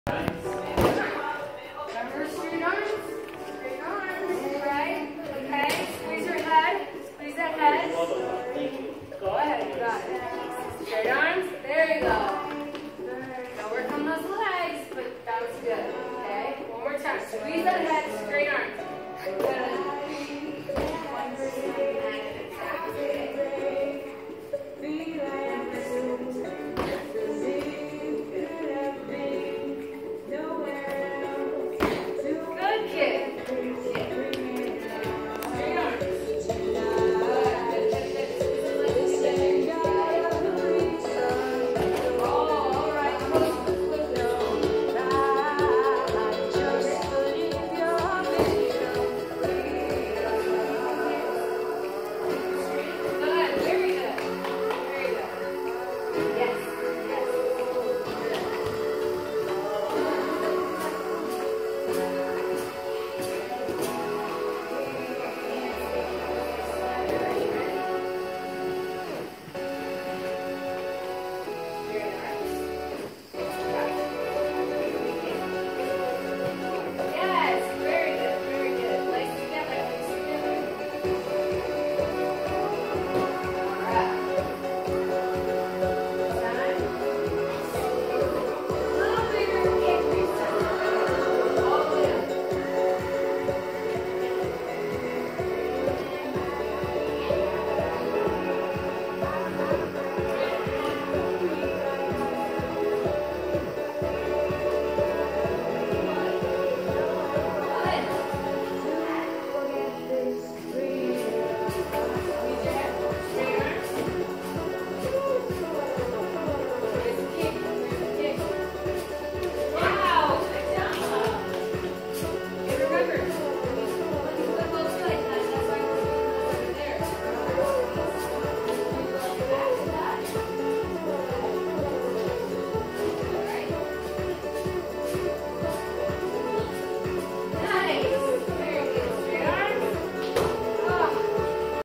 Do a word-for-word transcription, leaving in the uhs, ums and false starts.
Remember, straight arms. Straight arms. Right? Okay. Squeeze your head. Squeeze that head. Go ahead. You got it. Straight arms. There you go. Now work on those legs, but that was good. Okay. One more time. Squeeze that head.